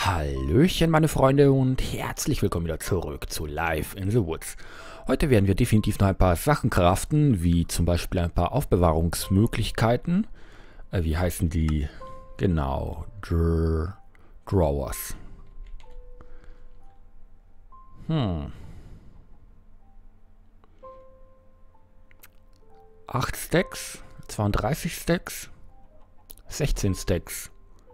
Hallöchen meine Freunde und herzlich willkommen wieder zurück zu Life in the Woods. Heute werden wir definitiv noch ein paar Sachen craften, wie zum Beispiel ein paar Aufbewahrungsmöglichkeiten. Wie heißen die? Genau, Drawers. 8 Stacks, 32 Stacks, 16 Stacks.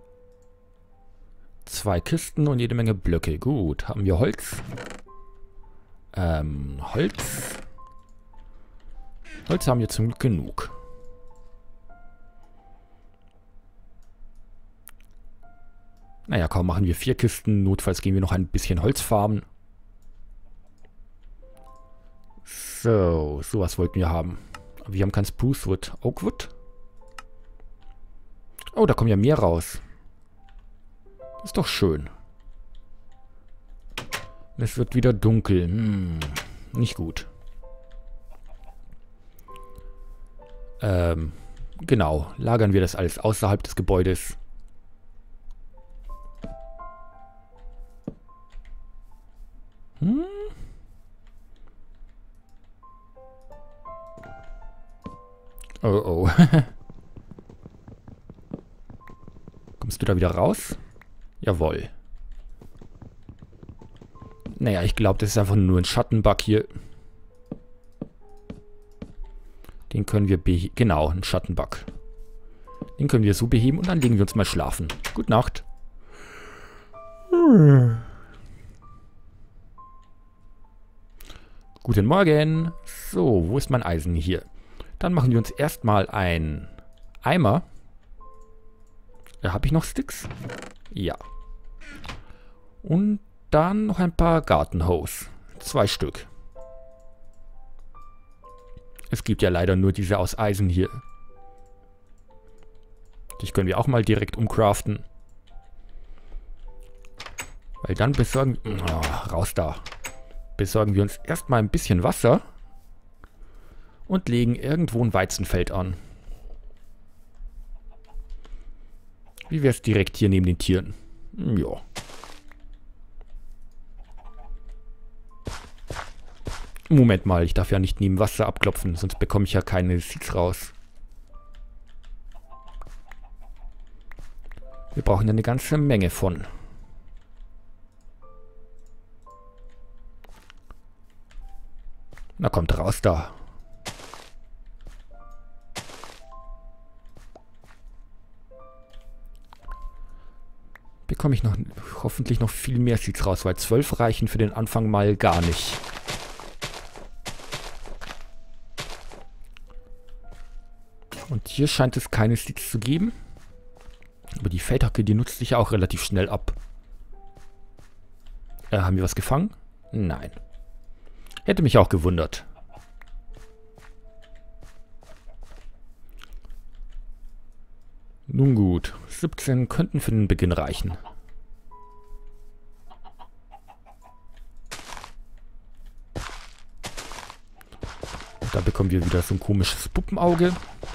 2 Kisten und jede Menge Blöcke. Gut, haben wir Holz? Holz? Holz haben wir zum Glück genug. Naja, kaum machen wir 4 Kisten. Notfalls gehen wir noch ein bisschen Holz farmen. So, sowas wollten wir haben. Wir haben kein Sprucewood. Oakwood? Oh, da kommen ja mehr raus. Ist doch schön. Es wird wieder dunkel. Nicht gut. Genau. Lagern wir das alles außerhalb des Gebäudes. Oh oh. Kommst du da wieder raus? Jawohl. Naja, ich glaube, das ist einfach nur ein Schattenbug hier. Den können wir beheben. Genau, ein Schattenbug. Den können wir so beheben und dann legen wir uns mal schlafen. Gute Nacht. Guten Morgen. So, wo ist mein Eisen hier? Dann machen wir uns erstmal einen Eimer. Habe ich noch Sticks? Ja. Und dann noch ein paar Gartenhose. 2 Stück. Es gibt ja leider nur diese aus Eisen hier. Die können wir auch mal direkt umcraften. Weil dann besorgen... raus da. Besorgen wir uns erstmal ein bisschen Wasser. Und legen irgendwo ein Weizenfeld an. Wie wäre es direkt hier neben den Tieren? Ja. Moment mal, ich darf ja nicht neben Wasser abklopfen, sonst bekomme ich ja keine Seeds raus. Wir brauchen ja eine ganze Menge von. Na kommt raus da. Bekomme ich noch hoffentlich noch viel mehr Seeds raus, weil 12 reichen für den Anfang mal gar nicht. Und hier scheint es keine Seeds zu geben. Aber die Feldhacke, die nutzt sich ja auch relativ schnell ab. Haben wir was gefangen? Nein. Hätte mich auch gewundert. Nun gut, 17 könnten für den Beginn reichen. Da bekommen wir wieder so ein komisches Puppenauge.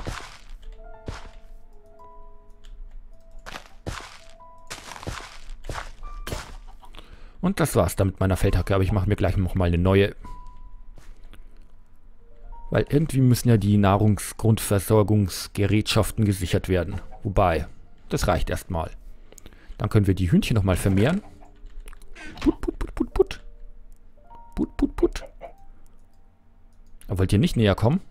Und das war's dann mit meiner Feldhacke, aber ich mache mir gleich nochmal eine neue. Weil irgendwie müssen ja die Nahrungsgrundversorgungsgerätschaften gesichert werden. Wobei, das reicht erstmal. Dann können wir die Hühnchen nochmal vermehren. Put, put, put, put, put. Put, put, put. Wollt ihr nicht näher kommen?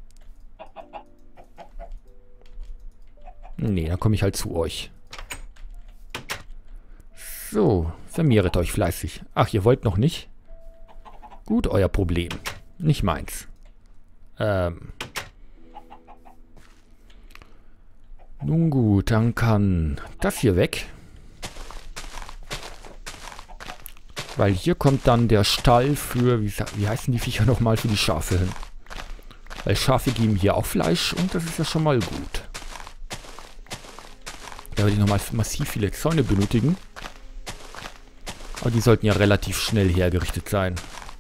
Nee, dann komme ich halt zu euch. So, vermehret euch fleißig. Ach, ihr wollt noch nicht? Gut, euer Problem. Nicht meins. Nun gut, dann kann das hier weg. Weil hier kommt dann der Stall für, wie heißen die Viecher nochmal, für die Schafe hin. Weil Schafe geben hier auch Fleisch und das ist ja schon mal gut. Da werde ich nochmal massiv viele Zäune benötigen. Aber die sollten ja relativ schnell hergerichtet sein.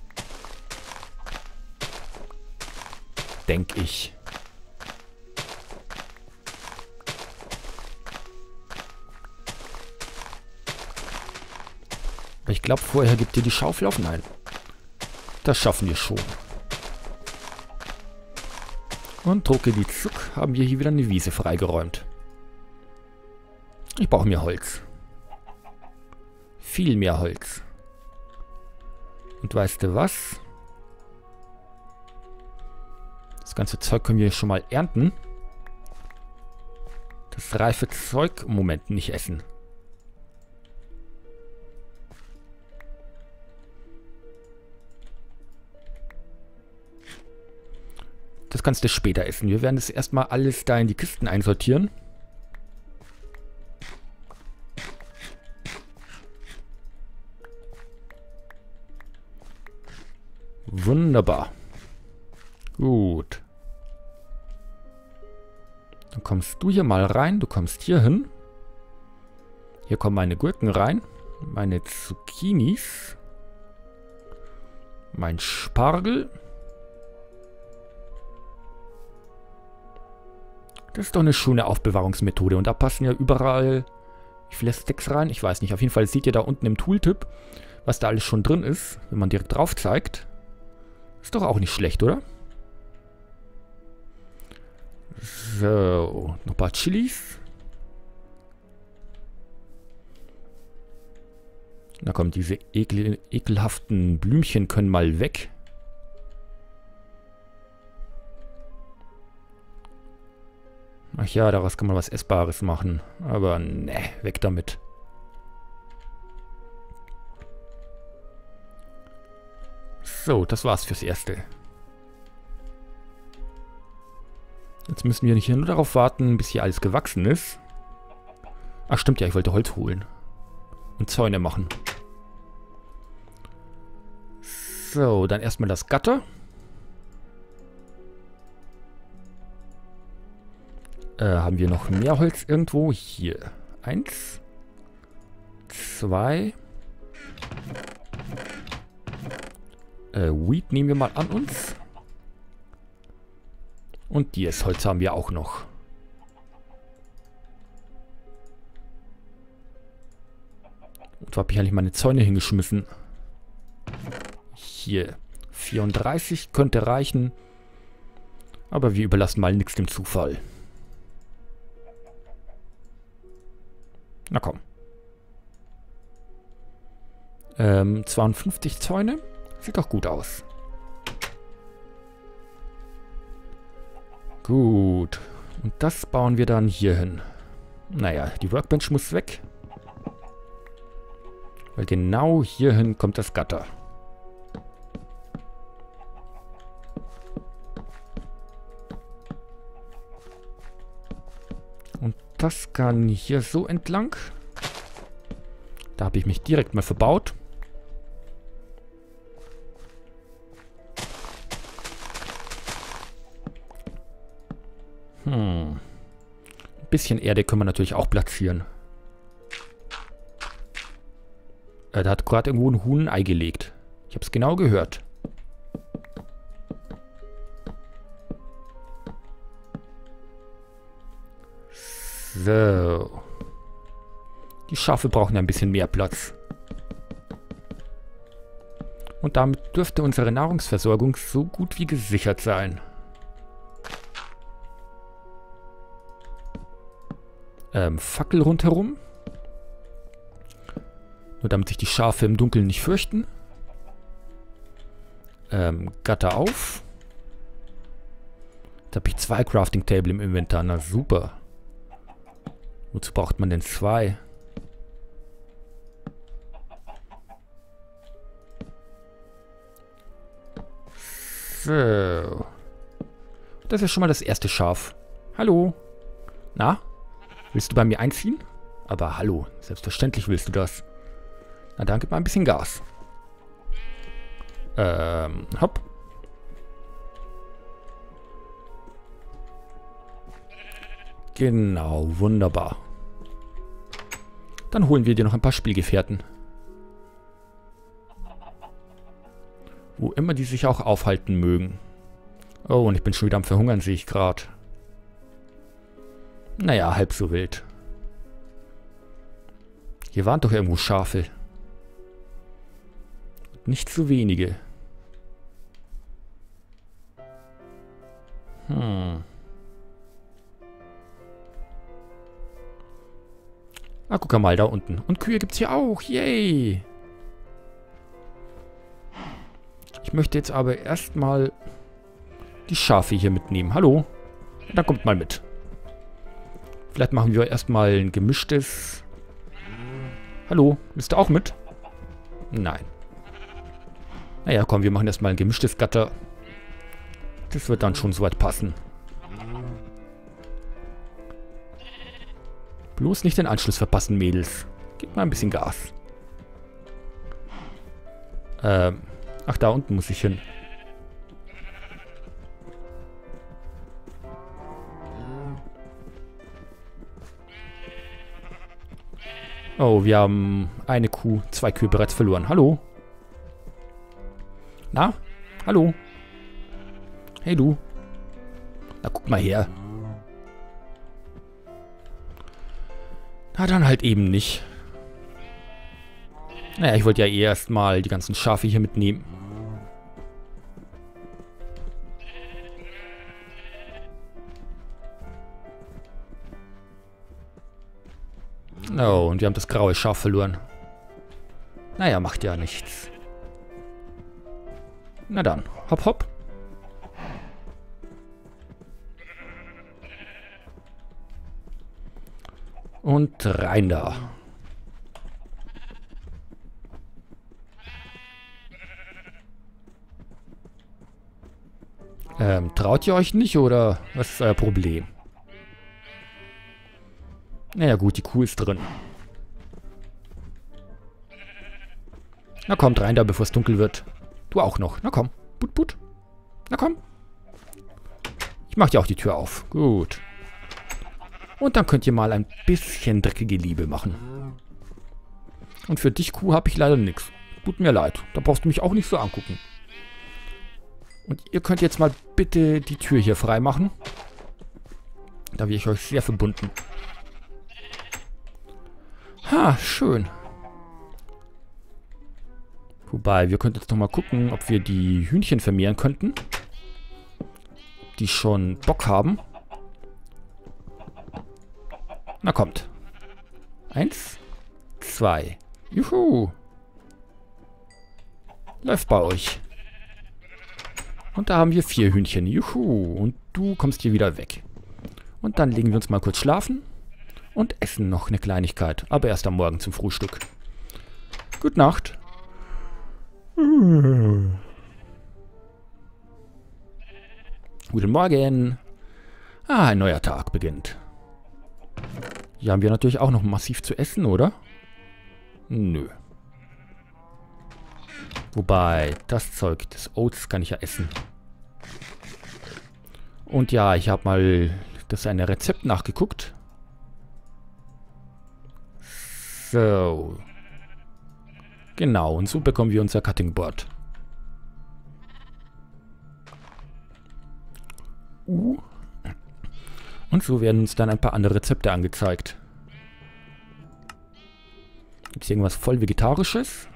Denke ich. Aber ich glaube, vorher gibt ihr die Schaufel auf. Nein. Das schaffen wir schon. Und drucke die Zuck, haben wir hier wieder eine Wiese freigeräumt. Ich brauche mehr Holz. Viel mehr Holz. Und weißt du was? Das ganze Zeug können wir schon mal ernten. Das reife Zeug im Moment nicht essen. Das kannst du später essen. Wir werden das erstmal alles da in die Kisten einsortieren. Wunderbar. Gut. Dann kommst du hier mal rein. Du kommst hier hin. Hier kommen meine Gurken rein. Meine Zucchinis. Mein Spargel. Das ist doch eine schöne Aufbewahrungsmethode. Und da passen ja überall, wie viele Stacks rein? Ich weiß nicht. Auf jeden Fall seht ihr da unten im Tooltip, was da alles schon drin ist. Wenn man direkt drauf zeigt. Ist doch auch nicht schlecht, oder? So, noch ein paar Chilis. Na komm, diese ekelhaften Blümchen können mal weg. Ach ja, daraus kann man was Essbares machen. Aber ne, weg damit. So, das war's fürs Erste. Jetzt müssen wir hier nur darauf warten, bis hier alles gewachsen ist. Ach stimmt ja, ich wollte Holz holen. Und Zäune machen. So, dann erstmal das Gatter. Haben wir noch mehr Holz irgendwo? Hier. 1. 2. Wheat nehmen wir mal an uns. Und dieses Holz haben wir auch noch. Und wo habe ich eigentlich meine Zäune hingeschmissen? Hier. 34 könnte reichen. Aber wir überlassen mal nichts dem Zufall. Na komm. 52 Zäune. Sieht doch gut aus. Gut. Und das bauen wir dann hier hin. Naja, die Workbench muss weg. Weil genau hierhin kommt das Gatter. Und das kann hier so entlang. Da habe ich mich direkt mal verbaut. Ein bisschen Erde können wir natürlich auch platzieren. Da hat gerade irgendwo ein Huhn ein Ei gelegt. Ich habe es genau gehört. So. Die Schafe brauchen ein bisschen mehr Platz. Und damit dürfte unsere Nahrungsversorgung so gut wie gesichert sein. Fackel rundherum. Nur damit sich die Schafe im Dunkeln nicht fürchten. Gatter auf. Jetzt habe ich 2 Crafting Table im Inventar. Na super. Wozu braucht man denn 2? So. Das ist schon mal das erste Schaf. Hallo. Na? Willst du bei mir einziehen? Aber hallo, selbstverständlich willst du das. Na dann gib mal ein bisschen Gas. Hopp. Genau, wunderbar. Dann holen wir dir noch ein paar Spielgefährten. Wo immer die sich auch aufhalten mögen. Oh, und ich bin schon wieder am Verhungern, sehe ich gerade. Naja, halb so wild. Hier waren doch irgendwo Schafe. Und nicht zu wenige. Ah, guck mal, da unten. Und Kühe gibt's hier auch. Yay! Ich möchte jetzt aber erstmal die Schafe hier mitnehmen. Hallo? Dann kommt mal mit. Vielleicht machen wir erstmal ein gemischtes... Hallo? Bist du auch mit? Nein. Naja, komm, wir machen erstmal ein gemischtes Gatter. Das wird dann schon soweit passen. Bloß nicht den Anschluss verpassen, Mädels. Gib mal ein bisschen Gas. Ach, da unten muss ich hin. Oh, wir haben eine Kuh, 2 Kühe bereits verloren. Hallo? Na? Hallo? Hey, du. Na, guck mal her. Na, dann halt eben nicht. Naja, ich wollte ja eh erstmal die ganzen Schafe hier mitnehmen. Oh, und wir haben das graue Schaf verloren. Naja, macht ja nichts. Na dann, hopp hopp. Und rein da. Traut ihr euch nicht oder was ist euer Problem? Naja gut, die Kuh ist drin. Na kommt rein da, bevor es dunkel wird. Du auch noch. Na komm. Put, put. Na komm. Ich mach dir auch die Tür auf. Gut. Und dann könnt ihr mal ein bisschen dreckige Liebe machen. Und für dich, Kuh, habe ich leider nichts. Tut mir leid. Da brauchst du mich auch nicht so angucken. Und ihr könnt jetzt mal bitte die Tür hier frei machen. Da wäre ich euch sehr verbunden. Ha, schön. Wobei, wir könnten jetzt noch mal gucken, ob wir die Hühnchen vermehren könnten. Die schon Bock haben. Na kommt. 1, 2. Juhu. Läuft bei euch. Und da haben wir 4 Hühnchen. Juhu. Und du kommst hier wieder weg. Und dann legen wir uns mal kurz schlafen. Und essen noch eine Kleinigkeit. Aber erst am Morgen zum Frühstück. Gute Nacht. Guten Morgen. Ah, ein neuer Tag beginnt. Hier haben wir natürlich auch noch massiv zu essen, oder? Nö. Wobei, das Zeug, das Oats kann ich ja essen. Und ja, ich habe mal das eine Rezept nachgeguckt. So. Genau, und so bekommen wir unser Cutting Board. Und so werden uns dann ein paar andere Rezepte angezeigt. Gibt es irgendwas voll Vegetarisches?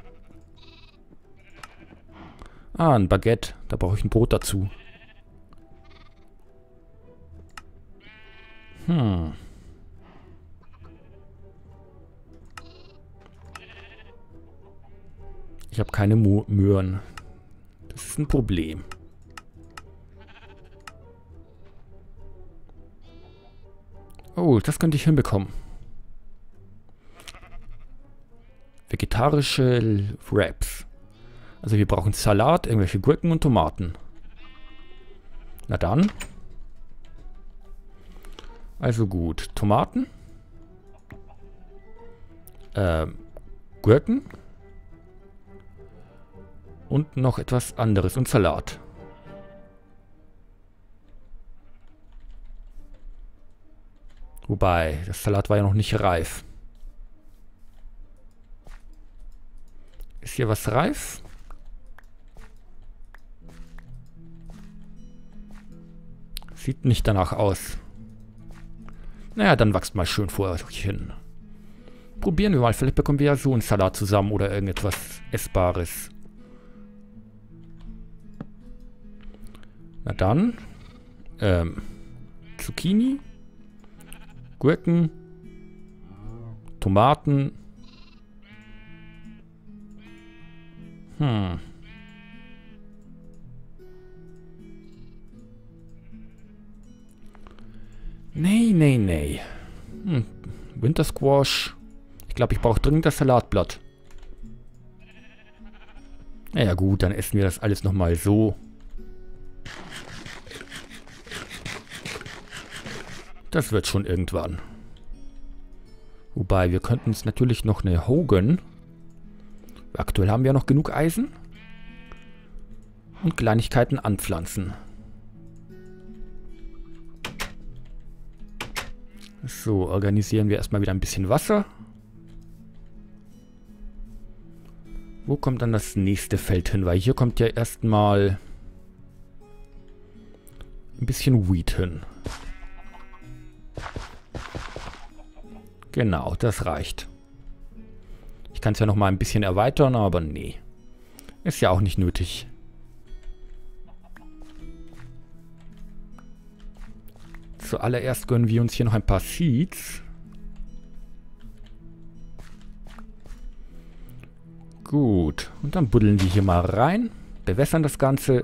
Ah, ein Baguette. Da brauche ich ein Brot dazu. Ich habe keine Möhren. Das ist ein Problem. Oh, das könnte ich hinbekommen. Vegetarische Wraps. Also wir brauchen Salat, irgendwelche Gurken und Tomaten. Na dann. Also gut. Tomaten. Gurken. Und noch etwas anderes. Und Salat. Wobei, das Salat war ja noch nicht reif. Ist hier was reif? Sieht nicht danach aus. Naja, dann wächst mal schön vor euch hin. Probieren wir mal, vielleicht bekommen wir ja so einen Salat zusammen oder irgendetwas Essbares. Na dann. Zucchini. Gurken. Tomaten. Nee. Winter Squash. Ich glaube, ich brauche dringend das Salatblatt. Naja gut, dann essen wir das alles nochmal so. Das wird schon irgendwann. Wobei, wir könnten uns natürlich noch eine Hoe gönnen. Aktuell haben wir noch genug Eisen. Und Kleinigkeiten anpflanzen. So, organisieren wir erstmal wieder ein bisschen Wasser. Wo kommt dann das nächste Feld hin? Weil hier kommt ja erstmal ein bisschen Wheat hin. Genau, das reicht. Ich kann es ja noch mal ein bisschen erweitern, aber nee. Ist ja auch nicht nötig. Zuallererst gönnen wir uns hier noch ein paar Seeds. Gut. Und dann buddeln wir hier mal rein. Bewässern das Ganze.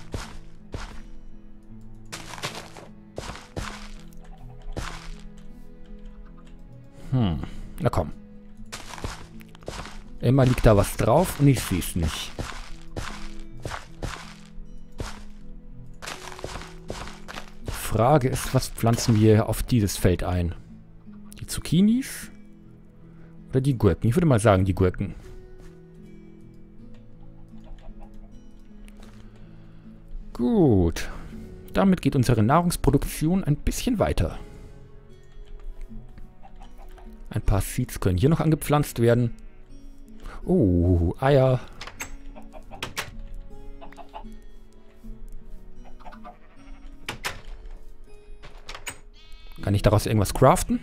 Na komm. Immer liegt da was drauf und ich sehe es nicht. Die Frage ist, was pflanzen wir auf dieses Feld ein? Die Zucchinis? Oder die Gurken? Ich würde mal sagen, die Gurken. Gut. Damit geht unsere Nahrungsproduktion ein bisschen weiter. Ein paar Seeds können hier noch angepflanzt werden. Oh, Eier. Kann ich daraus irgendwas craften?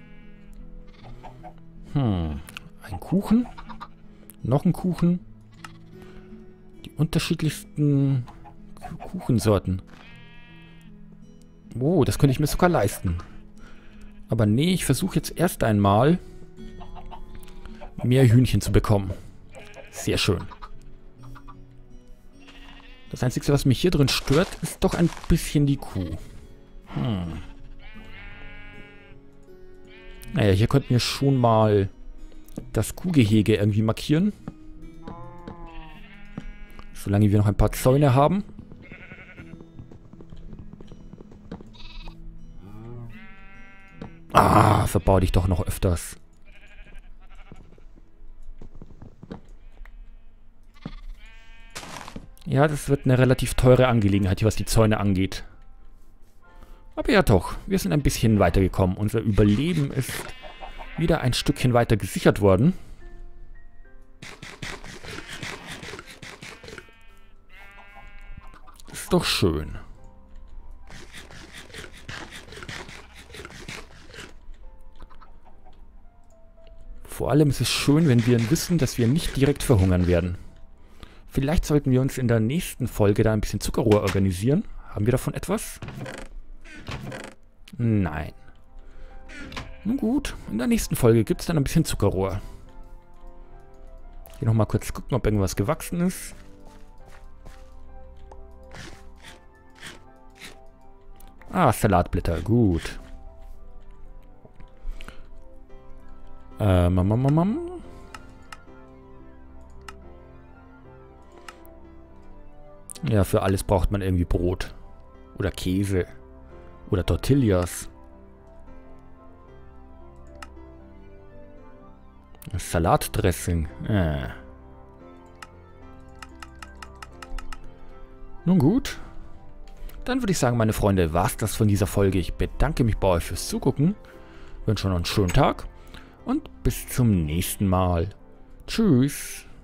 Ein Kuchen. Noch ein Kuchen. Die unterschiedlichsten Kuchensorten. Oh, das könnte ich mir sogar leisten. Aber nee, ich versuche jetzt erst einmal mehr Hühnchen zu bekommen. Sehr schön. Das Einzige, was mich hier drin stört, ist doch ein bisschen die Kuh. Naja, hier könnten wir schon mal das Kuhgehege irgendwie markieren. Solange wir noch ein paar Zäune haben. Ah, verbau dich doch noch öfters. Ja, das wird eine relativ teure Angelegenheit hier, was die Zäune angeht. Aber ja doch, wir sind ein bisschen weitergekommen. Unser Überleben ist wieder ein Stückchen weiter gesichert worden. Ist doch schön. Vor allem ist es schön, wenn wir wissen, dass wir nicht direkt verhungern werden. Vielleicht sollten wir uns in der nächsten Folge da ein bisschen Zuckerrohr organisieren. Haben wir davon etwas? Nein. Nun gut, in der nächsten Folge gibt es dann ein bisschen Zuckerrohr. Hier nochmal kurz gucken, ob irgendwas gewachsen ist. Ah, Salatblätter, gut. Ja, für alles braucht man irgendwie Brot. Oder Käse. Oder Tortillas. Salatdressing. Nun gut. Dann würde ich sagen, meine Freunde, war's das von dieser Folge. Ich bedanke mich bei euch fürs Zugucken. Wünsche noch einen schönen Tag. Und bis zum nächsten Mal. Tschüss.